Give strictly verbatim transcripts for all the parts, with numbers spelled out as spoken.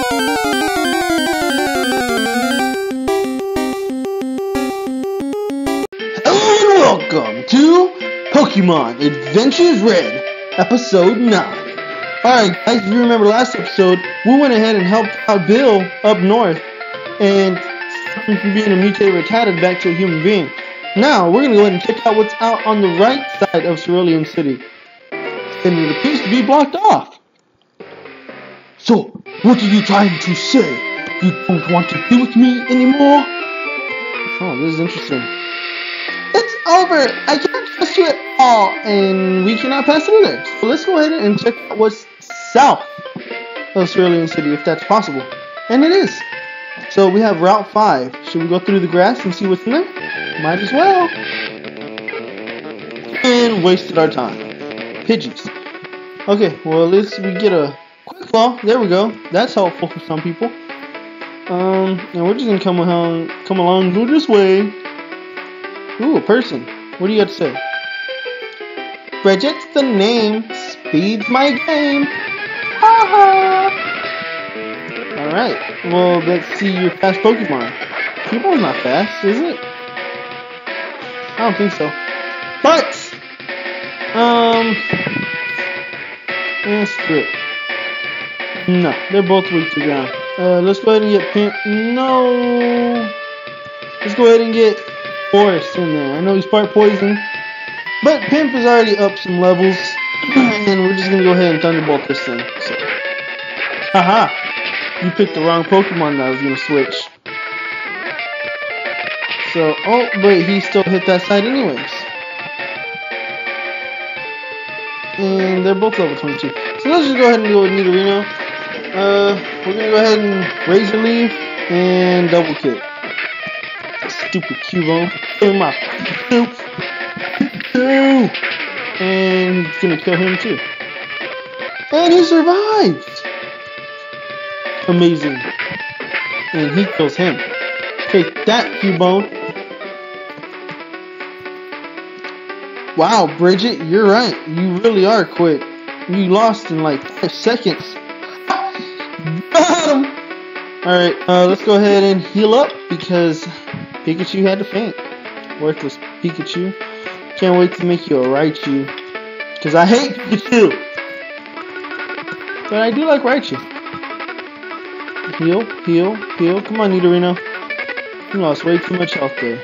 Hello and welcome to Pokemon Adventures Red, Episode nine. Alright guys, if you remember last episode, we went ahead and helped out Bill up north and stopped him from being a mutated Rattata back to a human being. Now, we're going to go ahead and check out what's out on the right side of Cerulean City. And it appears to be blocked off. So, what are you trying to say? You don't want to be with me anymore? Oh, this is interesting. It's over! I can't trust you at all, and we cannot pass through there. So let's go ahead and check out what's south of Cerulean City, if that's possible. And it is. So we have Route five. Should we go through the grass and see what's in there? Might as well. And wasted our time. Pidgeys. Okay, well at least we get a quick claw. There we go. That's helpful for some people. Um, and we're just gonna come along, come along, go this way. Ooh, a person. What do you got to say? Bridget's the name. Speed's my game. Ha ha. Alright, well, let's see your fast Pokemon. Cubo's not fast, is it? I don't think so. But, um, let's do it. No, they're both weak to ground. Uh, let's go ahead and get Pimp. No. Let's go ahead and get Forest in there. I know he's part poison, but Pimp is already up some levels, and we're just gonna go ahead and Thunderbolt this thing. So, haha. You picked the wrong Pokemon that I was going to switch. So, oh, but he still hit that side anyways. And they're both level twenty-two. So let's just go ahead and go with Nidorino. Uh, we're going to go ahead and Razor Leaf and Double Kick. Stupid Cubone. Kill him off. And he's going to kill him too. And he survived! Amazing. And he kills him. Take that, Cubone. Wow, Bridget, you're right. You really are quick. You lost in like five seconds. Got him! Alright, uh, let's go ahead and heal up because Pikachu had to faint. Worthless Pikachu. Can't wait to make you a Raichu. Because I hate Pikachu. But I do like Raichu. Heal, heal, heal. Come on, Nidorino. You lost way too much health there.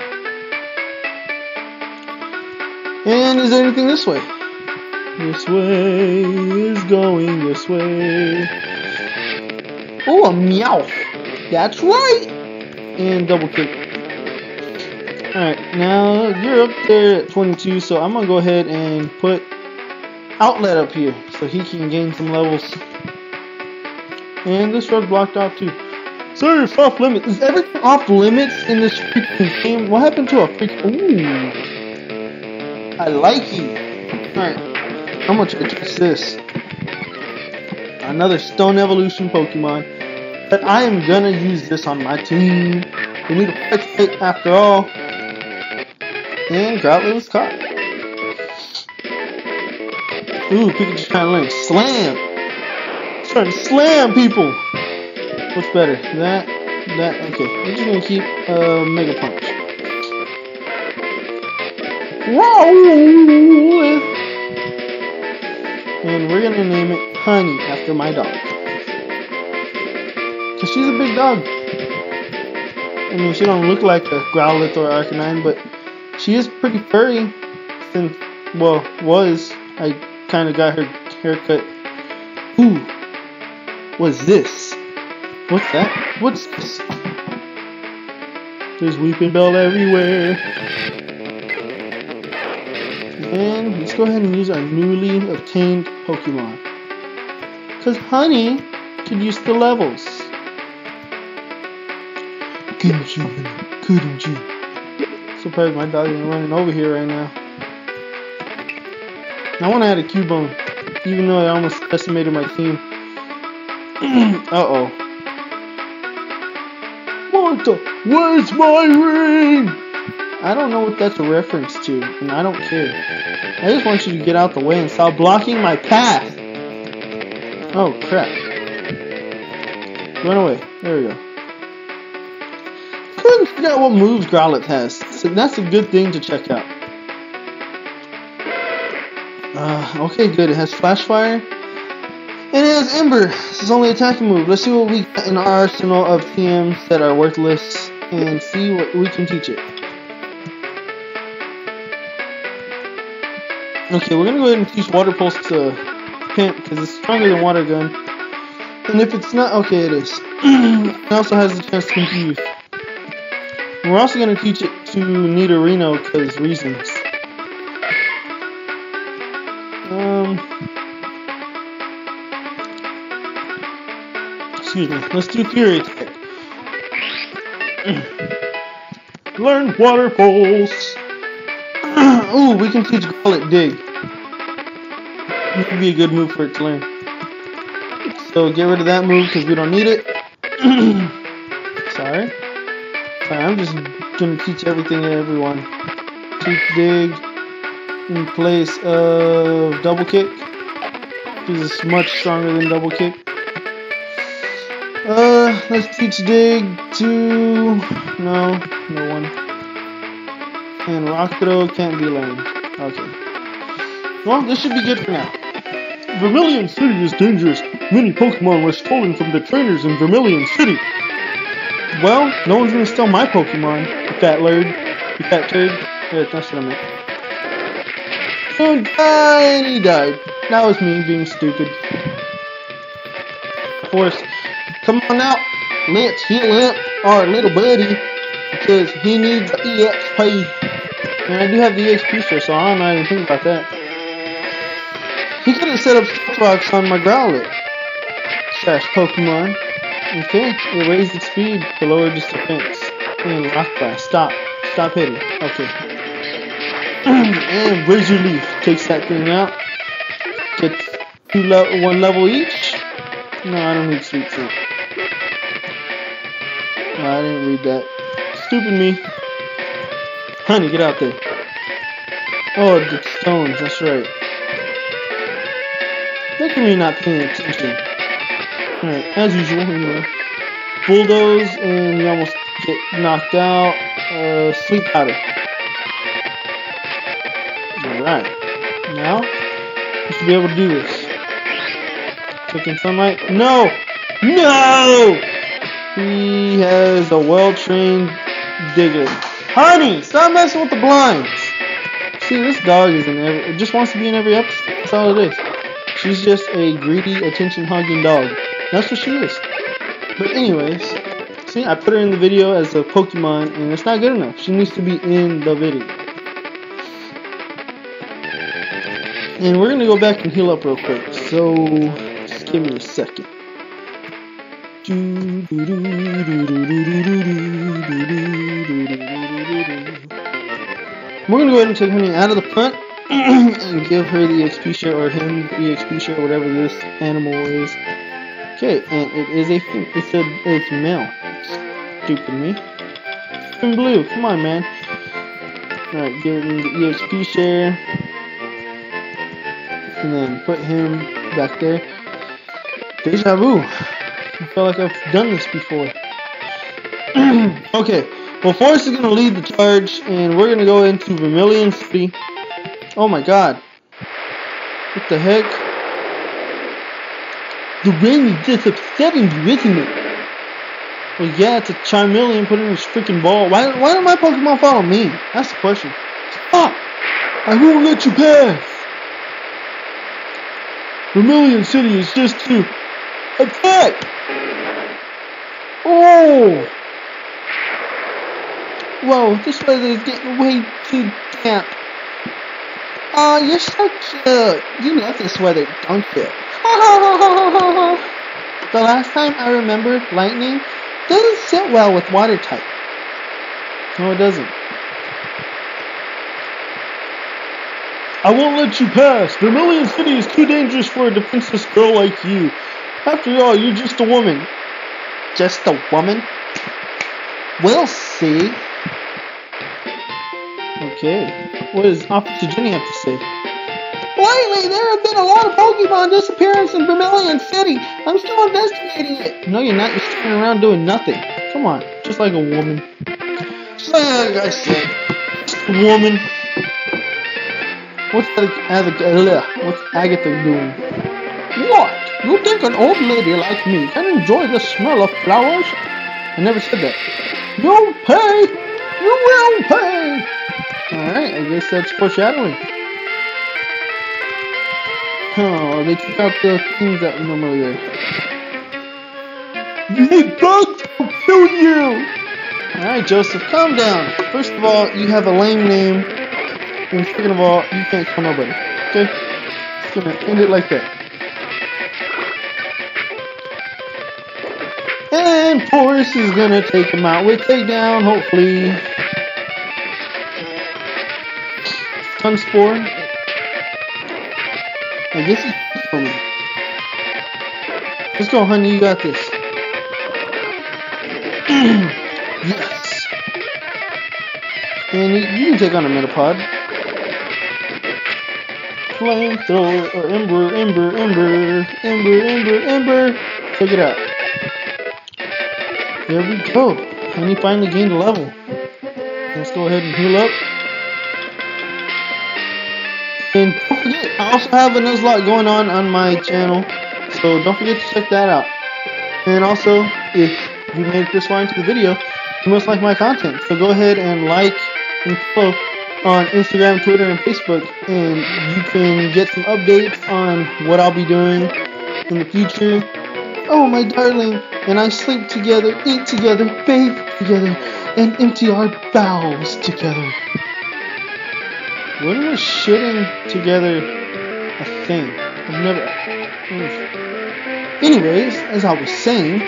And is there anything this way? This way is going this way. Oh, a Meowth. That's right. And Double Kick. Alright, now you're up there at twenty-two, so I'm going to go ahead and put Outlet up here so he can gain some levels. And this road's blocked off too. Sorry, it's off limits. Is everything off limits in this freaking game? What happened to a freak? Ooh. I like it. Alright. I'm gonna try to test this. Another Stone Evolution Pokemon. But I am gonna use this on my team. We need a quick hit after all. And Groudon was caught. Ooh, Pikachu's trying to learn Slam. Trying to slam people. What's better? That, that, okay. We're just gonna keep uh, Mega Punch. Whoa! And we're gonna name it Honey after my dog. Cause she's a big dog. I mean, she don't look like a Growlithe or Arcanine, but she is pretty furry. Since, well, was. I kind of got her haircut. Ooh. What's this? What's that? What's this? There's Weeping Bell everywhere. And let's go ahead and use our newly obtained Pokemon. Because Honey could use the levels. Couldn't you, honey? Couldn't you? Surprised my dog isn't running over here right now. I want to add a Cubone, even though I almost decimated my team. Uh-oh. Martha, where's my ring? I don't know what that's a reference to, and I don't care. I just want you to get out the way and stop blocking my path. Oh, crap. run away. There we go. Couldn't figure out what moves Growlithe has. So that's a good thing to check out. Uh, okay, good. It has Flash Fire. And it has Ember. This is only attacking move. Let's see what we got in our arsenal of T Ms that are worthless and see what we can teach it. Okay, we're gonna go ahead and teach Water Pulse to Pimp because it's stronger than Water Gun. And if it's not, okay, it is. It also has the chance to confuse. And we're also gonna teach it to Nidorino because reasons. Um. Excuse me. Let's do Fury Attack. Learn Water Pulse. Ooh, we can teach Growlithe Dig. This would be a good move for it to learn. So get rid of that move because we don't need it. Sorry. Sorry, I'm just gonna teach everything to everyone. Teach Dig in place of Double Kick. Because it's much stronger than Double Kick. Uh, let's teach Dig to... No, no one. And Rock Throw can't be learned. Okay. Well, this should be good for now. Vermilion City is dangerous. Many Pokemon were stolen from the trainers in Vermilion City. Well, no one's gonna steal my Pokemon, you fat lurd. You fat turd. Yeah, that's what I meant. And died. He died. That was me being stupid. Force. Come on out. Let's heal up our little buddy. Because he needs E X P. And I do have the E X P share, so I don't know anything about that. He could have set up Stealth Rocks on my Growlithe. Trash Pokemon. Okay, it raised its speed to lower its defense. And Rock Blast. Stop. Stop hitting. Okay. And Razor Leaf takes that thing out. Gets two le one level each. No, I don't need Sweet Scent. No, I didn't read that. Stupid me. Honey, get out there. Oh, the stones, that's right. Look at me not paying attention. Alright, as usual, anyway. Bulldoze, and you almost get knocked out. Uh, Sleep Powder. Alright. Now, you should be able to do this. Taking Sunlight. No! No! He has a well-trained Digger. Honey, stop messing with the blinds. See, this dog is in every, it just wants to be in every episode. That's all it is. She's just a greedy, attention-hogging dog. That's what she is. But anyways, see, I put her in the video as a Pokemon, and it's not good enough. She needs to be in the video. And we're gonna go back and heal up real quick. So, just give me a second. We're gonna go ahead and take Honey out of the front and give her the E X P share, or him the E X P share, whatever this animal is. Okay, and it is a it's a it's male. Stupid me. In blue, come on, man. All right, give him the E X P share, and then put him back there. Deja vu. I feel like I've done this before. Okay, well, Forrest is going to lead the charge, and we're going to go into Vermilion City. Oh my god. What the heck? The rain is just upsetting you, isn't it? Well, yeah, it's a Charmeleon putting his freaking ball. Why, why don't my Pokemon follow me? That's the question. Stop! I won't let you pass! Vermilion City is just to attack! Oh! Whoa, this weather is getting way too damp. Oh, you're so cute. You love this weather, don't you? The last time I remember, lightning doesn't sit well with water type. No, it doesn't. I won't let you pass. Vermilion City is too dangerous for a defenseless girl like you. After all, you're just a woman. Just a woman? We'll see. Okay. What does Officer Jenny have to say? Lately, there have been a lot of Pokemon disappearance in Vermilion City. I'm still investigating it. No, you're not. You're standing around doing nothing. Come on, just like a woman. Just like I said, just a woman. What's Agatha, what's Agatha doing? What? You think an old lady like me can enjoy the smell of flowers? I never said that. You'll pay! You will pay! Alright, I guess that's foreshadowing. Oh, they took out the things that were normally there. You need bugs to kill you! Alright, Joseph, calm down. First of all, you have a lame name. And second of all, you can't kill nobody. Okay? Just gonna end it like that. And Forrest is gonna take him out with takedown, hopefully. Sunspore. I guess it's for me. Let's go, honey, you got this. Yes. And you, you can take on a Metapod. Flamethrower, or Ember, Ember, Ember, Ember, Ember, Ember. Check it out. There we go. And he finally gained a level. Let's go ahead and heal up. And don't forget, I also have a Nuzlocke going on on my channel. So don't forget to check that out. And also, if you made it this far into the video, you must like my content. So go ahead and like and follow on Instagram, Twitter, and Facebook, and you can get some updates on what I'll be doing in the future. Oh, my darling, and I sleep together, eat together, bathe together, and empty our bowels together. When was shitting together a thing? I've never... Anyways, as I was saying,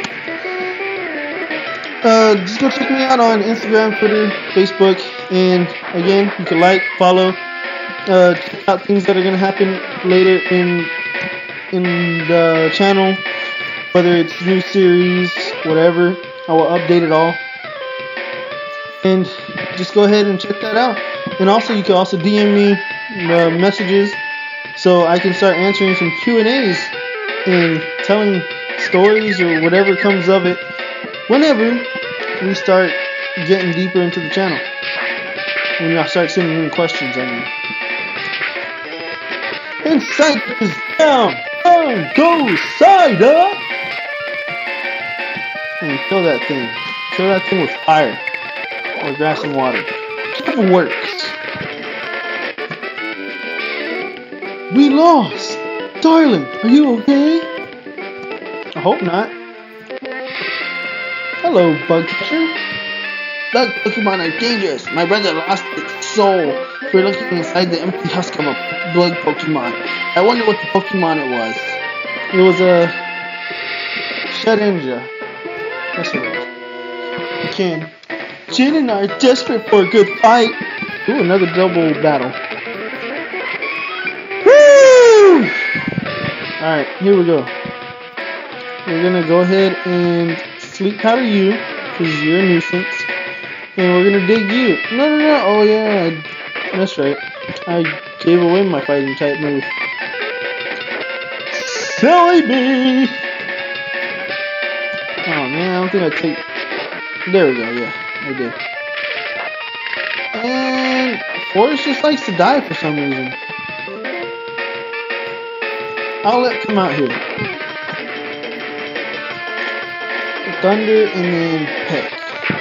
uh, just go check me out on Instagram, Twitter, Facebook, and again, you can like, follow, uh, check out things that are going to happen later in in the channel, whether it's new series, whatever. I will update it all, and just go ahead and check that out. And also, you can also D M me uh, messages so I can start answering some Q and A's and telling stories or whatever comes of it whenever we start getting deeper into the channel. When y'all start sending in questions, I mean. And side is down, down, go side up! And kill that thing. Kill that thing with fire. Or grass and water. Whichever works. We lost! Darling, are you okay? I hope not. Hello, Bugcatcher. Bug Pokemon are dangerous. My brother lost its soul for looking inside the empty husk of a blood Pokemon. I wonder what the Pokemon it was. It was a Shedinja. That's what it was. Ken. Jin and I are desperate for a good fight. Ooh, another double battle. Woo! Alright, here we go. We're gonna go ahead and sleep powder you, because you're a nuisance. And we're gonna dig you. No, no, no. Oh, yeah. That's right. I gave away my fighting type move. Silly me! Oh, man. I don't think I take... There we go. Yeah, I did. And Forrest just likes to die for some reason. I'll let him out here. Thunder and then Peck.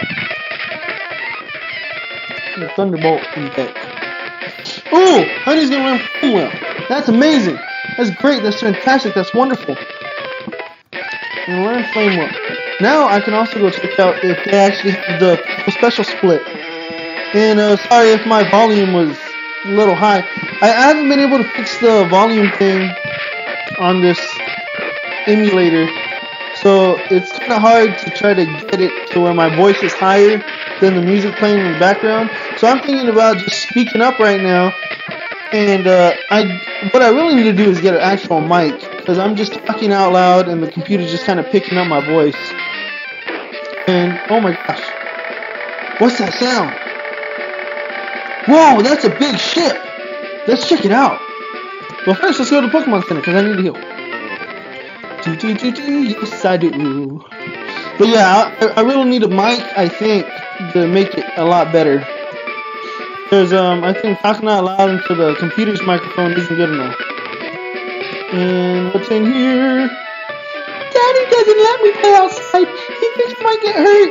The Thunderbolt and Peck. Ooh! Honey's gonna learn Flame Wheel. That's amazing. That's great. That's fantastic. That's wonderful. And learn Flame Wheel. Now I can also go check out if they actually have the special split. And uh, sorry if my volume was a little high. I, I haven't been able to fix the volume thing on this emulator. So it's kind of hard to try to get it to where my voice is higher than the music playing in the background. So I'm thinking about just speaking up right now. And uh, I, what I really need to do is get an actual mic, because I'm just talking out loud and the computer's just kind of picking up my voice. And oh my gosh, what's that sound? Whoa, that's a big ship. Let's check it out. Well, first let's go to Pokemon Center because I need to heal. Do, do, do, do, yes I do. But yeah, I, I really need a mic, I think, to make it a lot better. Because um, I think talking out loud into the computer's microphone isn't good enough. And what's in here? Daddy doesn't let me play outside. He thinks I might get hurt.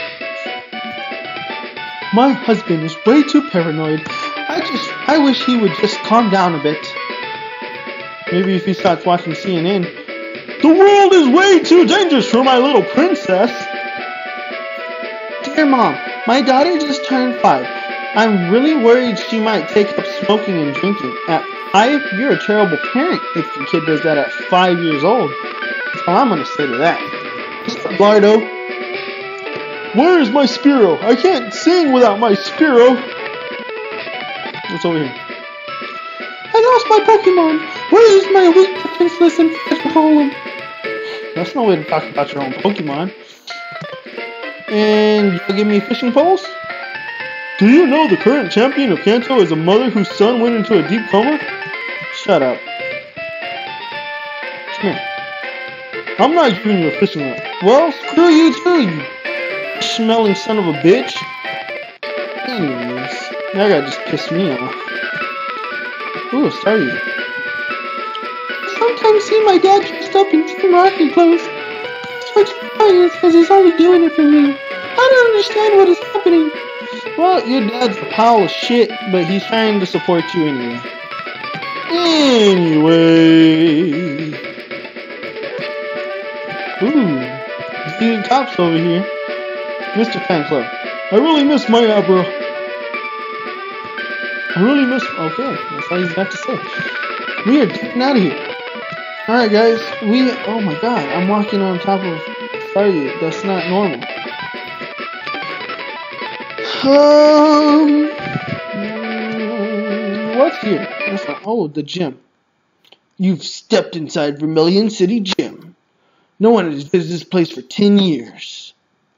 My husband is way too paranoid. I just, I wish he would just calm down a bit. Maybe if he starts watching C N N. The world is way too dangerous for my little princess. Dear Mom, my daughter just turned five. I'm really worried she might take up smoking and drinking. At five, you're a terrible parent if your kid does that at five years old. That's all I'm going to say to that. What's up, Lardo? Where is my Spearow? I can't sing without my Spearow. What's over here? I lost my Pokemon. Where is my weak, defenseless, and fragile Golem? That's no way to talk about your own Pokemon. And you'll give me fishing poles? Do you know the current champion of Kanto is a mother whose son went into a deep coma? Shut up. Come here. I'm not giving you a fishing rod. Well, screw you too, you smelling son of a bitch. Anyways, that guy just pissed me off. Ooh, sorry. Sometimes see my dad dressed up in Team Rocket clothes. He starts crying because he's only doing it for me. I don't understand what is happening. Well, your dad's a pile of shit, but he's trying to support you anyway. Anyway. Ooh. See the cops over here. Mister Fan Club. I really miss my Abra. I really miss... Okay, that's all he's got to say. We are getting out of here. Alright, guys. We... Oh my god. I'm walking on top of... Sorry, that's not normal. Um, what's here? That's not, oh, the gym. You've stepped inside Vermilion City Gym. No one has visited this place for ten years.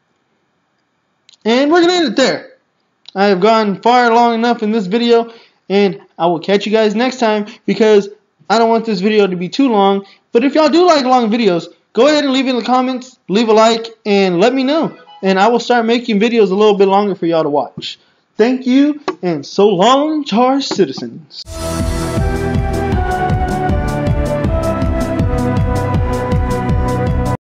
And we're going to end it there. I have gone far long enough in this video, and I will catch you guys next time because I don't want this video to be too long. But if y'all do like long videos, go ahead and leave it in the comments, leave a like, and let me know. And I will start making videos a little bit longer for y'all to watch. Thank you, and so long, Tar Citizens.